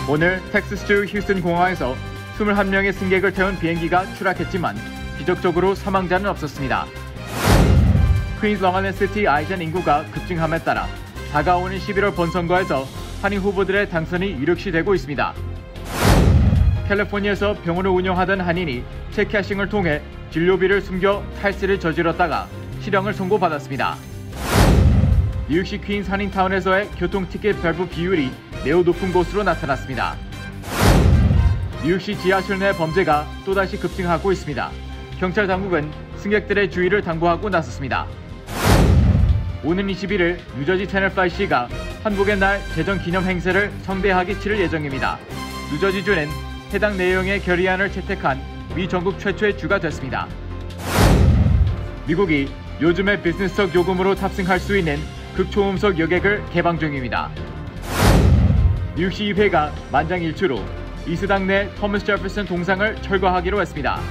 오늘 텍사스주 휴스턴 공항에서 21명의 승객을 태운 비행기가 추락했지만 기적적으로 사망자는 없었습니다. 퀸즈 롱아일랜드시티 아이젠 인구가 급증함에 따라 다가오는 11월 본선거에서 한인 후보들의 당선이 유력시되고 있습니다. 캘리포니아에서 병원을 운영하던 한인이 체크캐싱을 통해 진료비를 숨겨 탈세를 저질렀다가 실형을 선고받았습니다. 뉴욕시 퀸즈 한인타운에서의 교통티켓 발부 비율이 매우 높은 곳으로 나타났습니다. 뉴욕시 지하철 내 범죄가 또다시 급증하고 있습니다. 경찰 당국은 승객들의 주의를 당부하고 나섰습니다. 오는 21일 뉴저지 테너플라이시가 한국의 날 제정 기념 행사를 성대하게 치를 예정입니다. 뉴저지주는 해당 내용의 결의안을 채택한 미 전국 최초의 주가 됐습니다. 미국이 요즘의 비즈니스석 요금으로 탑승할 수 있는 극초음속 여객을 개방 중입니다. 뉴욕시 의회가 만장일치로 이스당 내 토머스 제퍼슨 동상을 철거하기로 했습니다.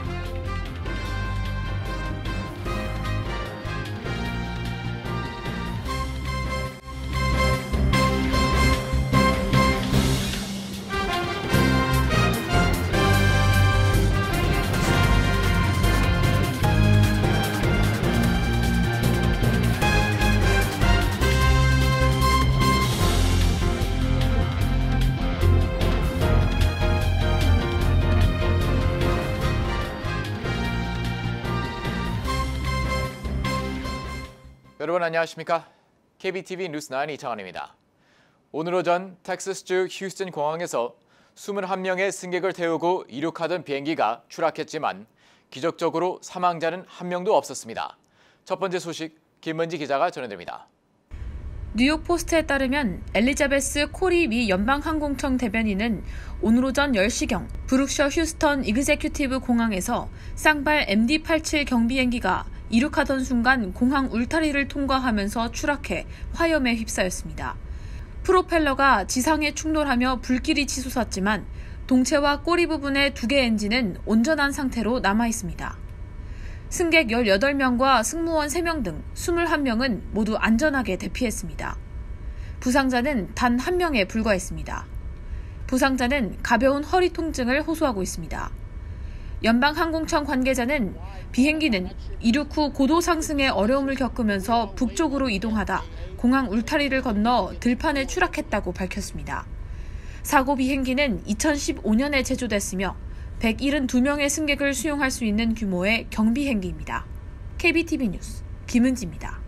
여러분 안녕하십니까? KBTV 뉴스9 이창환입니다. 오늘 오전 텍사스주 휴스턴 공항에서 21명의 승객을 태우고 이륙하던 비행기가 추락했지만 기적적으로 사망자는 한 명도 없었습니다. 첫 번째 소식 김은지 기자가 전해드립니다. 뉴욕 포스트에 따르면 엘리자베스 코리 미 연방항공청 대변인은 오늘 오전 10시경 브룩셔 휴스턴 이그제큐티브 공항에서 쌍발 MD-87 경비행기가 이륙하던 순간 공항 울타리를 통과하면서 추락해 화염에 휩싸였습니다. 프로펠러가 지상에 충돌하며 불길이 치솟았지만 동체와 꼬리 부분의 2개 엔진은 온전한 상태로 남아있습니다. 승객 18명과 승무원 3명 등 21명은 모두 안전하게 대피했습니다. 부상자는 단 1명에 불과했습니다. 부상자는 가벼운 허리 통증을 호소하고 있습니다. 연방항공청 관계자는 비행기는 이륙 후 고도 상승에 어려움을 겪으면서 북쪽으로 이동하다 공항 울타리를 건너 들판에 추락했다고 밝혔습니다. 사고 비행기는 2015년에 제조됐으며 172명의 승객을 수용할 수 있는 규모의 경비행기입니다. KBTV 뉴스 김은지입니다.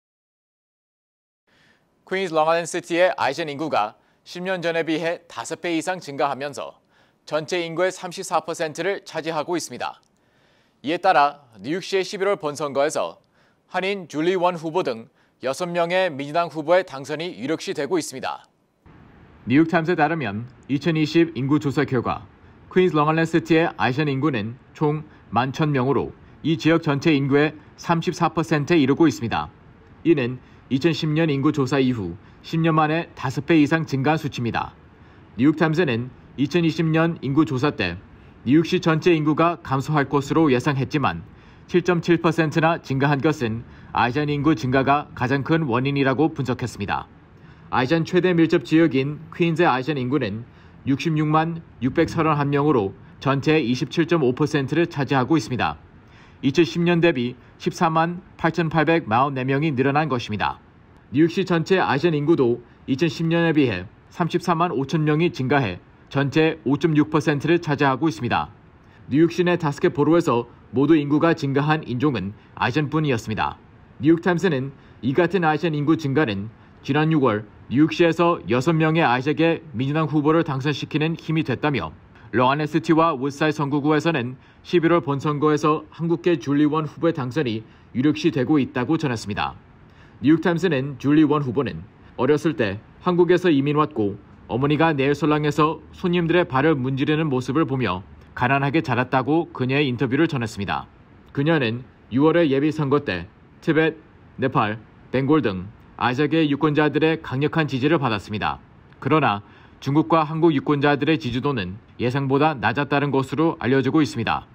퀸즈 롱아일랜드시티의 아이젠 인구가 10년 전에 비해 5배 이상 증가하면서 전체 인구의 34%를 차지하고 있습니다. 이에 따라 뉴욕시의 11월 본선거에서 한인 줄리 원 후보 등 6명의 민주당 후보의 당선이 유력시되고 있습니다. 뉴욕타임스에 따르면 2020 인구 조사 결과 퀸즈 롱아일랜드시티의 아이젠 인구는 총 11,000명으로 이 지역 전체 인구의 34%에 이르고 있습니다. 이는 2010년 인구 조사 이후 10년 만에 5배 이상 증가한 수치입니다. 뉴욕타임스는 2020년 인구 조사 때 뉴욕시 전체 인구가 감소할 것으로 예상했지만 7.7%나 증가한 것은 아이젠 인구 증가가 가장 큰 원인이라고 분석했습니다. 아이젠 최대 밀접 지역인 퀸즈의 아이젠 인구는 66만 631명으로 전체의 27.5%를 차지하고 있습니다. 2010년 대비 14만 8,844명이 늘어난 것입니다. 뉴욕시 전체 아이젠 인구도 2010년에 비해 34만 5천 명이 증가해 전체 5.6%를 차지하고 있습니다. 뉴욕시 내 5개 보로에서 모두 인구가 증가한 인종은 아이젠뿐이었습니다. 뉴욕타임스는 이 같은 아이젠 인구 증가는 지난 6월 뉴욕시에서 6명의 아이젠의 민주당 후보를 당선시키는 힘이 됐다며 롱아일랜드시티와 우드사이드 선거구에서는 11월 본선거에서 한국계 줄리 원 후보의 당선이 유력시되고 있다고 전했습니다. 뉴욕타임스는 줄리 원 후보는 어렸을 때 한국에서 이민 왔고 어머니가 네일살롱에서 손님들의 발을 문지르는 모습을 보며 가난하게 자랐다고 그녀의 인터뷰를 전했습니다. 그녀는 6월의 예비선거 때 티벳, 네팔, 벵골 등 아시아계 유권자들의 강력한 지지를 받았습니다. 그러나 중국과 한국 유권자들의 지지도는 예상보다 낮았다는 것으로 알려지고 있습니다.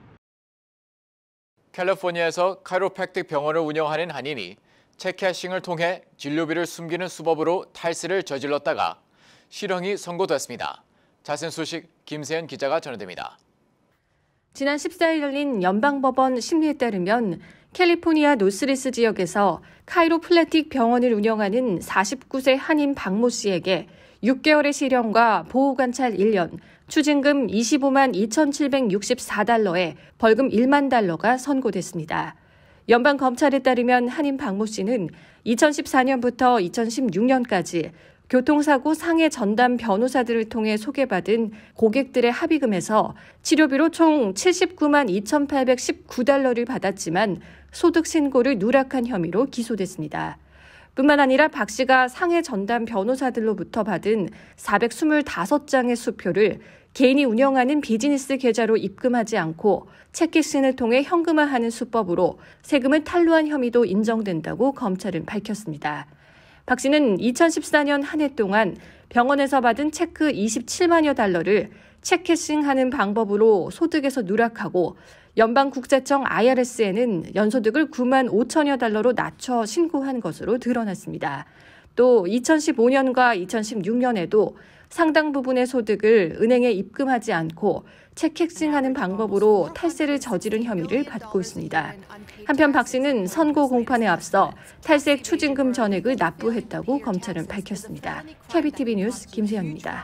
캘리포니아에서 카이로프랙틱 병원을 운영하는 한인이 체크캐싱을 통해 진료비를 숨기는 수법으로 탈세를 저질렀다가 실형이 선고됐습니다. 자세한 소식 김세현 기자가 전해드립니다. 지난 14일 열린 연방법원 심리에 따르면 캘리포니아 노스리스 지역에서 카이로플래틱 병원을 운영하는 49세 한인 박모 씨에게 6개월의 실형과 보호관찰 1년, 추징금 25만 2,764달러에 벌금 1만 달러가 선고됐습니다. 연방검찰에 따르면 한인 박모 씨는 2014년부터 2016년까지 교통사고 상해 전담 변호사들을 통해 소개받은 고객들의 합의금에서 치료비로 총 79만 2,819달러를 받았지만 소득 신고를 누락한 혐의로 기소됐습니다. 뿐만 아니라 박 씨가 상해 전담 변호사들로부터 받은 425장의 수표를 개인이 운영하는 비즈니스 계좌로 입금하지 않고 체크신을 통해 현금화하는 수법으로 세금을 탈루한 혐의도 인정된다고 검찰은 밝혔습니다. 박 씨는 2014년 한 해 동안 병원에서 받은 체크 27만여 달러를 체크싱하는 방법으로 소득에서 누락하고 연방국세청 IRS에는 연소득을 9만 5천여 달러로 낮춰 신고한 것으로 드러났습니다. 또 2015년과 2016년에도 상당 부분의 소득을 은행에 입금하지 않고 체크싱하는 방법으로 탈세를 저지른 혐의를 받고 있습니다. 한편 박 씨는 선고 공판에 앞서 탈세 추징금 전액을 납부했다고 검찰은 밝혔습니다. KBTV 뉴스 김세현입니다.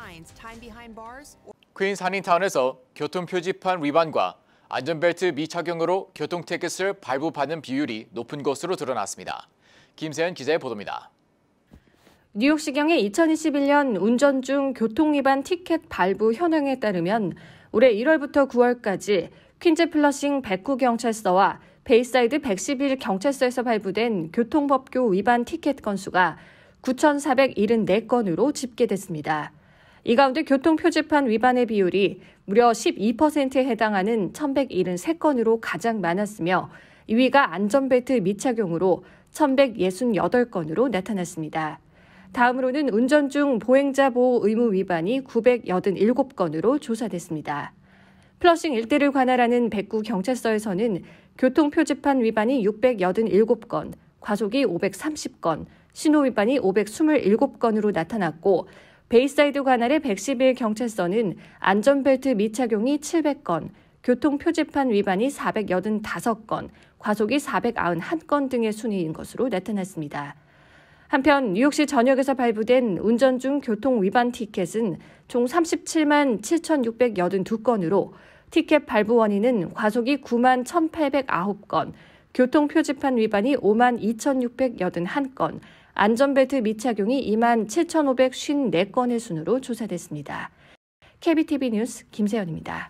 퀸스 한인타운에서 교통표지판 위반과 안전벨트 미착용으로 교통티켓을 발부받는 비율이 높은 것으로 드러났습니다. 김세현 기자의 보도입니다. 뉴욕시경의 2021년 운전 중 교통위반 티켓 발부 현황에 따르면 올해 1월부터 9월까지 퀸즈 플러싱 109경찰서와 베이사이드 111경찰서에서 발부된 교통법규 위반 티켓 건수가 9,474건으로 집계됐습니다. 이 가운데 교통표지판 위반의 비율이 무려 12%에 해당하는 1,173건으로 가장 많았으며 2위가 안전벨트 미착용으로 1,168건으로 나타났습니다. 다음으로는 운전 중 보행자 보호 의무 위반이 987건으로 조사됐습니다. 플러싱 일대를 관할하는 109경찰서에서는 교통표지판 위반이 687건, 과속이 530건, 신호 위반이 527건으로 나타났고 베이사이드 관할의 111경찰서는 안전벨트 미착용이 700건, 교통표지판 위반이 485건, 과속이 491건 등의 순위인 것으로 나타났습니다. 한편 뉴욕시 전역에서 발부된 운전 중 교통 위반 티켓은 총 37만 7,682건으로 티켓 발부 원인은 과속이 9만 1,809건, 교통표지판 위반이 5만 2,681건, 안전벨트 미착용이 2만 7,554건의 순으로 조사됐습니다. KBTV 뉴스 김세연입니다.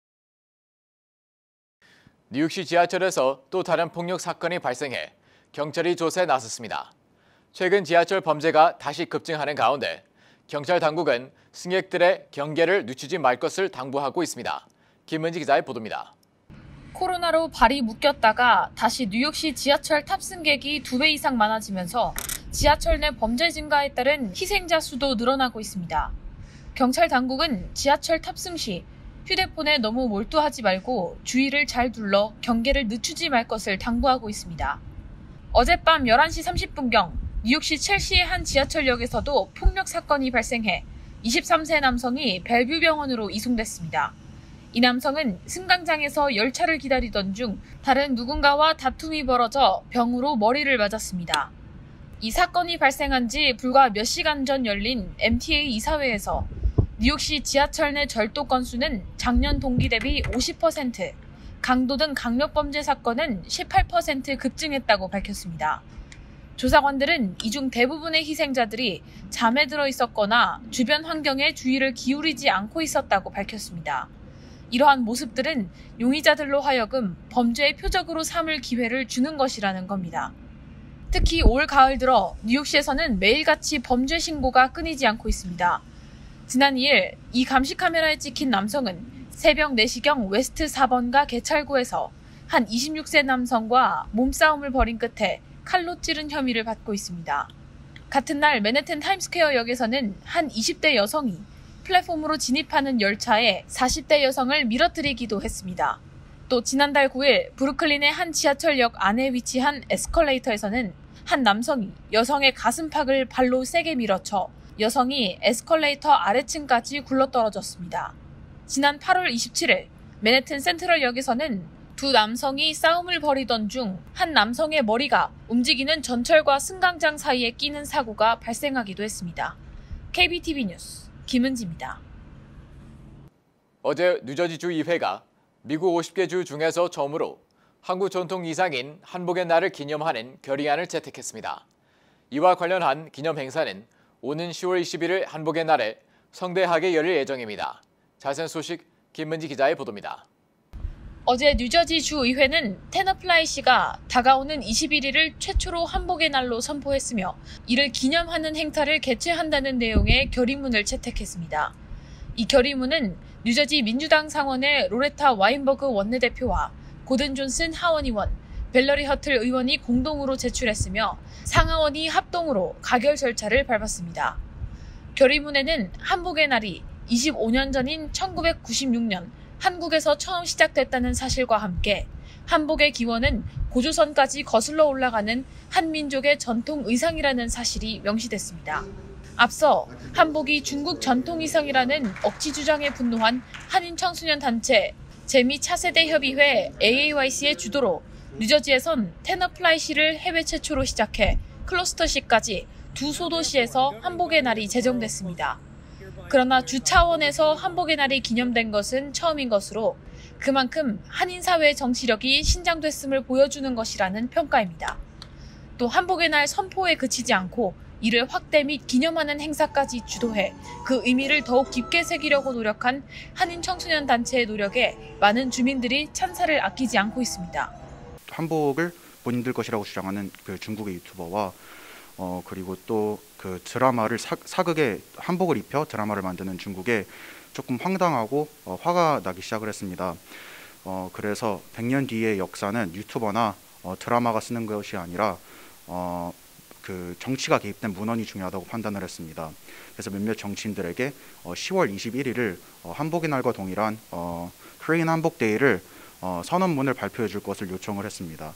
뉴욕시 지하철에서 또 다른 폭력 사건이 발생해 경찰이 조사에 나섰습니다. 최근 지하철 범죄가 다시 급증하는 가운데 경찰 당국은 승객들의 경계를 늦추지 말 것을 당부하고 있습니다. 김은지 기자의 보도입니다. 코로나로 발이 묶였다가 다시 뉴욕시 지하철 탑승객이 2배 이상 많아지면서 지하철 내 범죄 증가에 따른 희생자 수도 늘어나고 있습니다. 경찰 당국은 지하철 탑승 시 휴대폰에 너무 몰두하지 말고 주의를 잘 둘러 경계를 늦추지 말 것을 당부하고 있습니다. 어젯밤 11시 30분경 뉴욕시 첼시의 한 지하철역에서도 폭력 사건이 발생해 23세 남성이 벨뷰 병원으로 이송됐습니다. 이 남성은 승강장에서 열차를 기다리던 중 다른 누군가와 다툼이 벌어져 병으로 머리를 맞았습니다. 이 사건이 발생한 지 불과 몇 시간 전 열린 MTA 이사회에서 뉴욕시 지하철 내 절도 건수는 작년 동기 대비 50%, 강도 등 강력범죄 사건은 18% 급증했다고 밝혔습니다. 조사관들은 이 중 대부분의 희생자들이 잠에 들어 있었거나 주변 환경에 주의를 기울이지 않고 있었다고 밝혔습니다. 이러한 모습들은 용의자들로 하여금 범죄의 표적으로 삼을 기회를 주는 것이라는 겁니다. 특히 올 가을 들어 뉴욕시에서는 매일같이 범죄 신고가 끊이지 않고 있습니다. 지난 2일 이 감시 카메라에 찍힌 남성은 새벽 4시경 웨스트 4번가 개찰구에서 한 26세 남성과 몸싸움을 벌인 끝에 칼로 찌른 혐의를 받고 있습니다. 같은 날 맨해튼 타임스퀘어 역에서는 한 20대 여성이 플랫폼으로 진입하는 열차에 40대 여성을 밀어뜨리기도 했습니다. 또 지난달 9일 브루클린의 한 지하철역 안에 위치한 에스컬레이터에서는 한 남성이 여성의 가슴팍을 발로 세게 밀어쳐 여성이 에스컬레이터 아래층까지 굴러떨어졌습니다. 지난 8월 27일 맨해튼 센트럴역에서는 두 남성이 싸움을 벌이던 중 한 남성의 머리가 움직이는 전철과 승강장 사이에 끼는 사고가 발생하기도 했습니다. KBTV 뉴스 김은지입니다. 어제 뉴저지주 의회가 미국 50개 주 중에서 처음으로 한국 전통 이상인 한복의 날을 기념하는 결의안을 채택했습니다. 이와 관련한 기념 행사는 오는 10월 21일 한복의 날에 성대하게 열릴 예정입니다. 자세한 소식 김문지 기자의 보도입니다. 어제 뉴저지 주의회는 테너플라이시가 다가오는 21일을 최초로 한복의 날로 선포했으며 이를 기념하는 행사를 개최한다는 내용의 결의문을 채택했습니다. 이 결의문은 뉴저지 민주당 상원의 로레타 와인버그 원내대표와 고든 존슨 하원의원, 벨러리 허틀 의원이 공동으로 제출했으며 상하원이 합동으로 가결 절차를 밟았습니다. 결의문에는 한복의 날이 25년 전인 1996년 한국에서 처음 시작됐다는 사실과 함께 한복의 기원은 고조선까지 거슬러 올라가는 한민족의 전통 의상이라는 사실이 명시됐습니다. 앞서 한복이 중국 전통 의상이라는 억지 주장에 분노한 한인 청소년 단체 재미 차세대 협의회 AAYC의 주도로 뉴저지에선 테너플라이시를 해외 최초로 시작해 클러스터시까지 두 소도시에서 한복의 날이 제정됐습니다. 그러나 주 차원에서 한복의 날이 기념된 것은 처음인 것으로 그만큼 한인 사회의 정치력이 신장됐음을 보여주는 것이라는 평가입니다. 또 한복의 날 선포에 그치지 않고 이를 확대 및 기념하는 행사까지 주도해 그 의미를 더욱 깊게 새기려고 노력한 한인 청소년 단체의 노력에 많은 주민들이 찬사를 아끼지 않고 있습니다. 한복을 본인들 것이라고 주장하는 그 중국의 유튜버와 그리고 또 그 드라마를 사극에 한복을 입혀 드라마를 만드는 중국에 조금 황당하고 화가 나기 시작을 했습니다. 그래서 100년 뒤의 역사는 유튜버나 드라마가 쓰는 것이 아니라 그 정치가 개입된 문헌이 중요하다고 판단을 했습니다. 그래서 몇몇 정치인들에게 10월 21일을 한복의 날과 동일한 코리안 한복 데이를 선언문을 발표해 줄 것을 요청을 했습니다.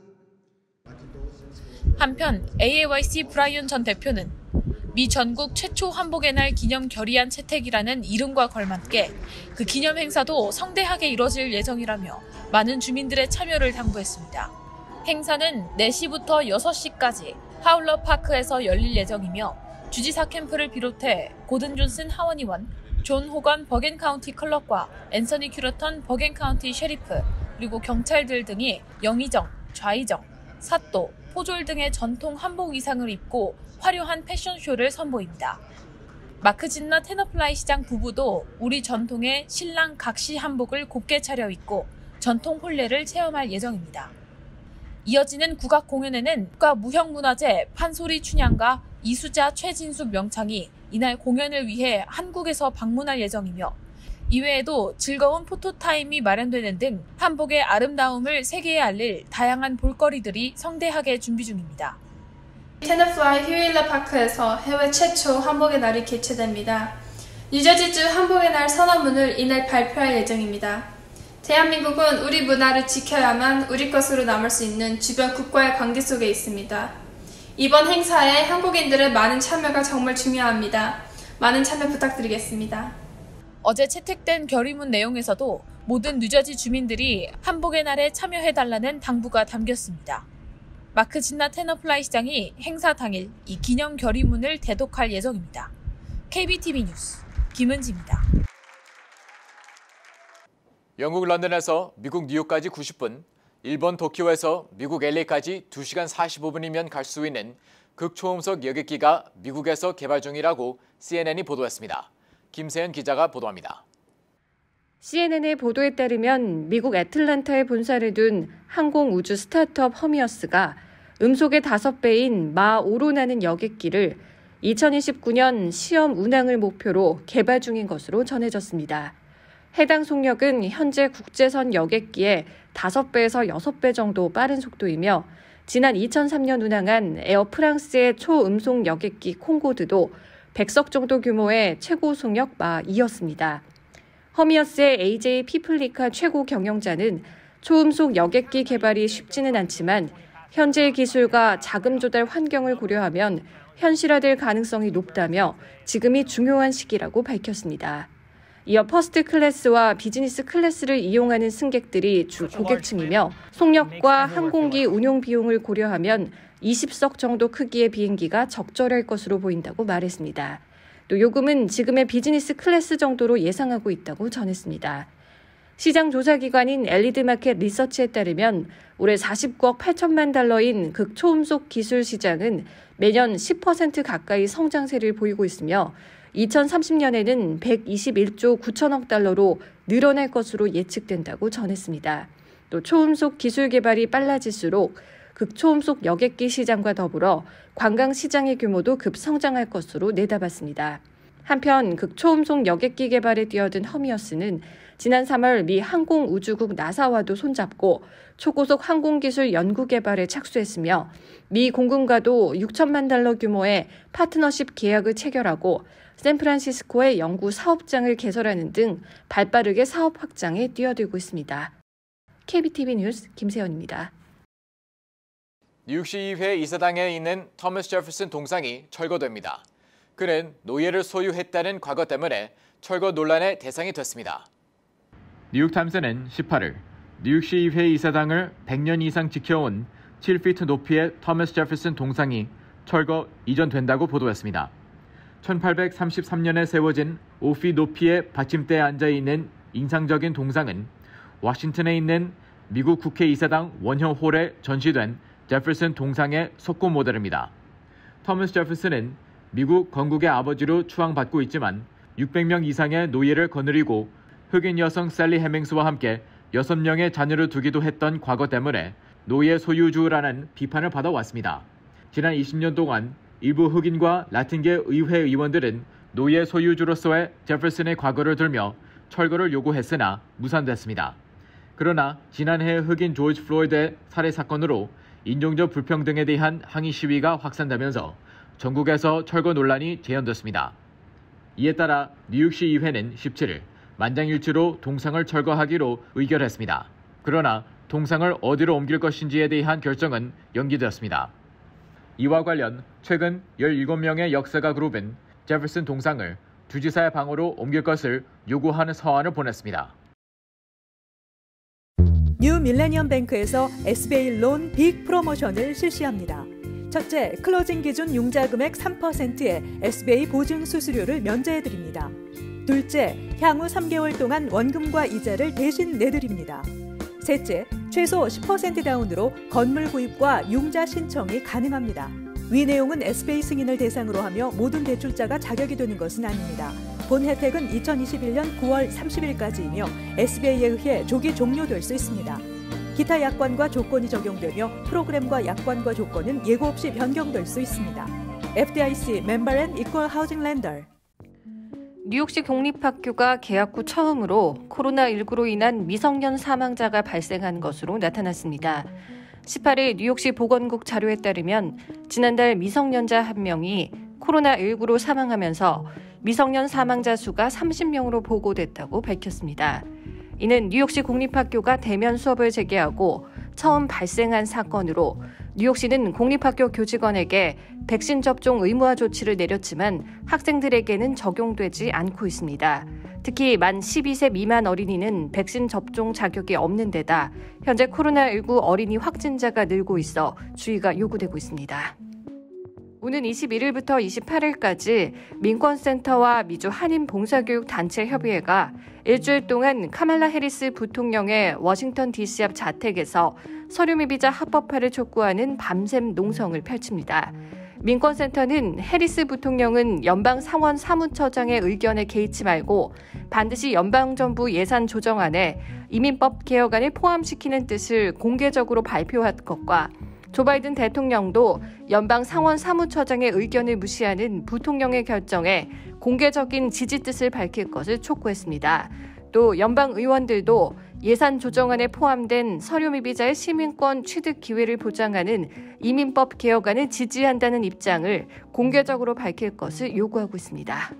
한편 AAYC 브라이언 전 대표는 미 전국 최초 한복의 날 기념 결의안 채택이라는 이름과 걸맞게 그 기념 행사도 성대하게 이뤄질 예정이라며 많은 주민들의 참여를 당부했습니다. 행사는 4시부터 6시까지 하울러 파크에서 열릴 예정이며 주지사 캠프를 비롯해 고든 존슨 하원의원, 존 호건 버겐 카운티 클럭과 앤서니 큐러턴 버겐 카운티 셰리프, 그리고 경찰들 등이 영의정, 좌의정, 사또, 포졸 등의 전통 한복 의상을 입고 화려한 패션쇼를 선보입니다. 마크 진나 테너플라이 시장 부부도 우리 전통의 신랑 각시 한복을 곱게 차려입고 전통 혼례를 체험할 예정입니다. 이어지는 국악 공연에는 국가무형문화재 판소리 춘향가 이수자 최진숙 명창이 이날 공연을 위해 한국에서 방문할 예정이며 이외에도 즐거운 포토타임이 마련되는 등 한복의 아름다움을 세계에 알릴 다양한 볼거리들이 성대하게 준비 중입니다. 테너플라이 휴일러 파크에서 해외 최초 한복의 날이 개최됩니다. 뉴저지주 한복의 날 선언문을 이날 발표할 예정입니다. 대한민국은 우리 문화를 지켜야만 우리 것으로 남을 수 있는 주변 국가의 관계 속에 있습니다. 이번 행사에 한국인들의 많은 참여가 정말 중요합니다. 많은 참여 부탁드리겠습니다. 어제 채택된 결의문 내용에서도 모든 뉴저지 주민들이 한복의 날에 참여해달라는 당부가 담겼습니다. 마크 진나 테너플라이 시장이 행사 당일 이 기념 결의문을 대독할 예정입니다. KBTV 뉴스 김은지입니다. 영국 런던에서 미국 뉴욕까지 90분, 일본 도쿄에서 미국 LA까지 2시간 45분이면 갈 수 있는 극초음속 여객기가 미국에서 개발 중이라고 CNN이 보도했습니다. 김세현 기자가 보도합니다. CNN의 보도에 따르면 미국 애틀랜타에 본사를 둔 항공우주 스타트업 허미어스가 음속의 5배인 마 5로 나는 여객기를 2029년 시험 운항을 목표로 개발 중인 것으로 전해졌습니다. 해당 속력은 현재 국제선 여객기의 5배에서 6배 정도 빠른 속도이며 지난 2003년 운항한 에어 프랑스의 초음속 여객기 콩고드도 100석 정도 규모의 최고 속력 마 2였습니다. 허미어스의 AJ 피플리카 최고 경영자는 초음속 여객기 개발이 쉽지는 않지만 현재의 기술과 자금 조달 환경을 고려하면 현실화될 가능성이 높다며 지금이 중요한 시기라고 밝혔습니다. 이어 퍼스트 클래스와 비즈니스 클래스를 이용하는 승객들이 주 고객층이며 속력과 항공기 운용 비용을 고려하면 20석 정도 크기의 비행기가 적절할 것으로 보인다고 말했습니다. 또 요금은 지금의 비즈니스 클래스 정도로 예상하고 있다고 전했습니다. 시장 조사기관인 엘리드마켓 리서치에 따르면 올해 49억 8천만 달러인 극초음속 기술 시장은 매년 10% 가까이 성장세를 보이고 있으며 2030년에는 121조 9천억 달러로 늘어날 것으로 예측된다고 전했습니다. 또 초음속 기술 개발이 빨라질수록 극초음속 여객기 시장과 더불어 관광 시장의 규모도 급성장할 것으로 내다봤습니다. 한편 극초음속 여객기 개발에 뛰어든 허미어스는 지난 3월 미 항공우주국 나사와도 손잡고 초고속 항공기술 연구 개발에 착수했으며 미 공군과도 6천만 달러 규모의 파트너십 계약을 체결하고 샌프란시스코에 연구 사업장을 개설하는 등 발빠르게 사업 확장에 뛰어들고 있습니다. KBTV 뉴스 김세연입니다. 뉴욕시의회 이사당에 있는 토머스 제퍼슨 동상이 철거됩니다. 그는 노예를 소유했다는 과거 때문에 철거 논란의 대상이 됐습니다. 뉴욕타임스는 18일 뉴욕시의회 이사당을 100년 이상 지켜온 7피트 높이의 토머스 제퍼슨 동상이 철거 이전된다고 보도했습니다. 1833년에 세워진 5피 높이의 받침대에 앉아있는 인상적인 동상은 워싱턴에 있는 미국 국회 이사당 원형홀에 전시된 제퍼슨 동상의 석고 모델입니다. 토머스 제퍼슨은 미국 건국의 아버지로 추앙받고 있지만 600명 이상의 노예를 거느리고 흑인 여성 셀리 해밍스와 함께 6명의 자녀를 두기도 했던 과거 때문에 노예 소유주라는 비판을 받아왔습니다. 지난 20년 동안 일부 흑인과 라틴계 의회 의원들은 노예 소유주로서의 제퍼슨의 과거를 들며 철거를 요구했으나 무산됐습니다. 그러나 지난해 흑인 조지 플로이드 살해 사건으로 인종적 불평등에 대한 항의 시위가 확산되면서 전국에서 철거 논란이 재현됐습니다. 이에 따라 뉴욕시 의회는 17일 만장일치로 동상을 철거하기로 의결했습니다. 그러나 동상을 어디로 옮길 것인지에 대한 결정은 연기되었습니다. 이와 관련 최근 17명의 역사가 그룹은 제퍼슨 동상을 주지사의 방으로 옮길 것을 요구하는 서한을 보냈습니다. 뉴 밀레니엄 뱅크에서 SBA 론 빅 프로모션을 실시합니다. 첫째, 클로징 기준 융자 금액 3%의 SBA 보증 수수료를 면제해드립니다. 둘째, 향후 3개월 동안 원금과 이자를 대신 내드립니다. 셋째, 최소 10% 다운으로 건물 구입과 융자 신청이 가능합니다. 위 내용은 SBA 승인을 대상으로 하며 모든 대출자가 자격이 되는 것은 아닙니다. 본 혜택은 2021년 9월 30일까지이며 SBA에 의해 조기 종료될 수 있습니다. 기타 약관과 조건이 적용되며 프로그램과 약관과 조건은 예고 없이 변경될 수 있습니다. FDIC 멤버 앤 이퀄 하우징 렌더. 뉴욕시 공립학교가 개학 후 처음으로 코로나19로 인한 미성년 사망자가 발생한 것으로 나타났습니다. 18일 뉴욕시 보건국 자료에 따르면 지난달 미성년자 1명이 코로나19로 사망하면서 미성년 사망자 수가 30명으로 보고됐다고 밝혔습니다. 이는 뉴욕시 공립학교가 대면 수업을 재개하고 처음 발생한 사건으로 뉴욕시는 공립학교 교직원에게 백신 접종 의무화 조치를 내렸지만 학생들에게는 적용되지 않고 있습니다. 특히 만 12세 미만 어린이는 백신 접종 자격이 없는 데다 현재 코로나19 어린이 확진자가 늘고 있어 주의가 요구되고 있습니다. 오는 21일부터 28일까지 민권센터와 미주 한인봉사교육단체협의회가 일주일 동안 카말라 해리스 부통령의 워싱턴 DC 앞 자택에서 서류미비자 합법화를 촉구하는 밤샘 농성을 펼칩니다. 민권센터는 해리스 부통령은 연방 상원 사무처장의 의견에 개의치 말고 반드시 연방정부 예산 조정안에 이민법 개혁안을 포함시키는 뜻을 공개적으로 발표할 것과 조 바이든 대통령도 연방 상원 사무처장의 의견을 무시하는 부통령의 결정에 공개적인 지지 뜻을 밝힐 것을 촉구했습니다. 또 연방 의원들도 예산 조정안에 포함된 서류 미비자의 시민권 취득 기회를 보장하는 이민법 개혁안을 지지한다는 입장을 공개적으로 밝힐 것을 요구하고 있습니다.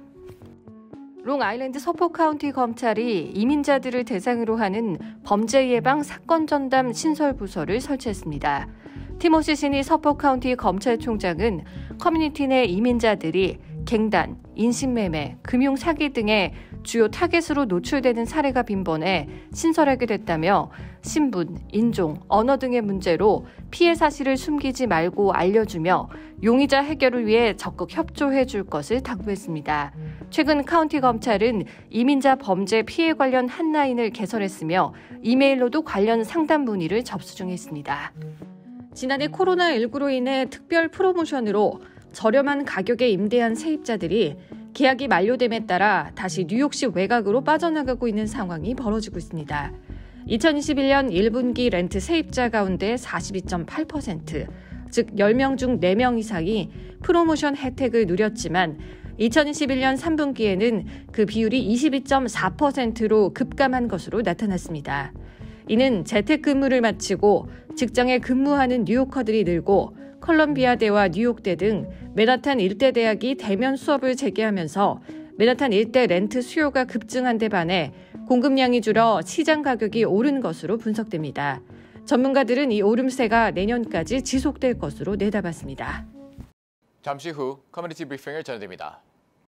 롱아일랜드 서포 카운티 검찰이 이민자들을 대상으로 하는 범죄 예방 사건 전담 신설 부서를 설치했습니다. 티모시 시니 서포 카운티 검찰총장은 커뮤니티 내 이민자들이 갱단, 인신매매, 금융 사기 등의 주요 타겟으로 노출되는 사례가 빈번해 신설하게 됐다며 신분, 인종, 언어 등의 문제로 피해 사실을 숨기지 말고 알려주며 용의자 해결을 위해 적극 협조해 줄 것을 당부했습니다. 최근 카운티 검찰은 이민자 범죄 피해 관련 핫라인을 개설했으며 이메일로도 관련 상담 문의를 접수 중에 있습니다. 지난해 코로나19로 인해 특별 프로모션으로 저렴한 가격에 임대한 세입자들이 계약이 만료됨에 따라 다시 뉴욕시 외곽으로 빠져나가고 있는 상황이 벌어지고 있습니다. 2021년 1분기 렌트 세입자 가운데 42.8%, 즉 10명 중 4명 이상이 프로모션 혜택을 누렸지만 2021년 3분기에는 그 비율이 22.4%로 급감한 것으로 나타났습니다. 이는 재택근무를 마치고 직장에 근무하는 뉴요커들이 늘고 컬럼비아대와 뉴욕대 등 맨하탄 일대 대학이 대면 수업을 재개하면서 맨하탄 일대 렌트 수요가 급증한 데 반해 공급량이 줄어 시장 가격이 오른 것으로 분석됩니다. 전문가들은 이 오름세가 내년까지 지속될 것으로 내다봤습니다. 잠시 후 커뮤니티 브리핑을 전해드립니다.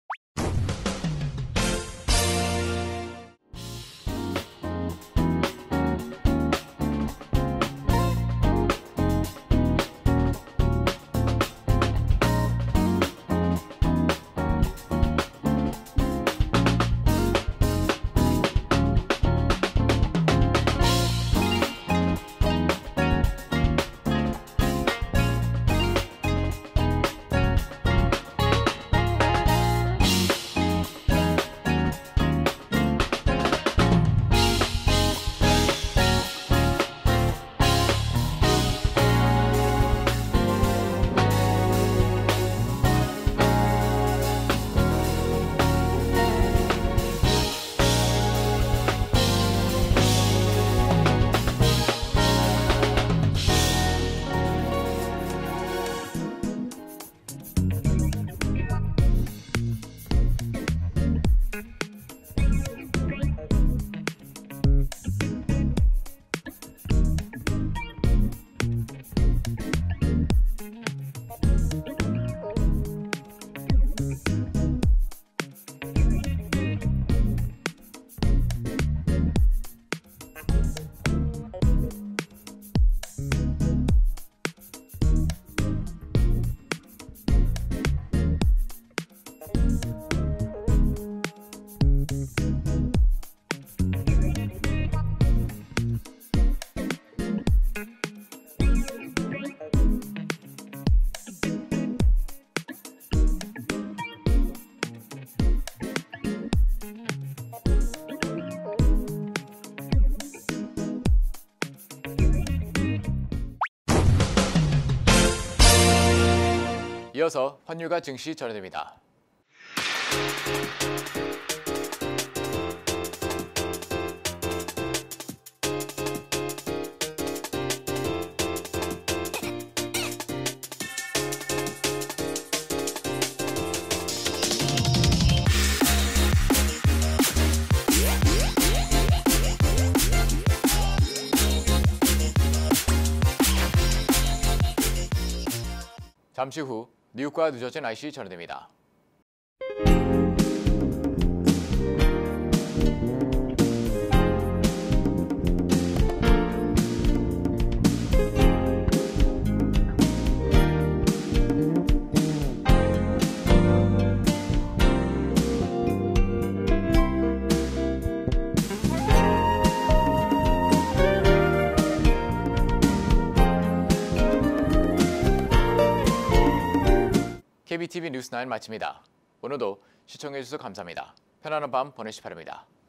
이어서 환율과 증시 전해드립니다. 잠시 후 뉴욕과 뉴저지 날씨 전해드립니다. KBTV 뉴스9 마칩니다. 오늘도 시청해주셔서 감사합니다. 편안한 밤 보내시기 바랍니다.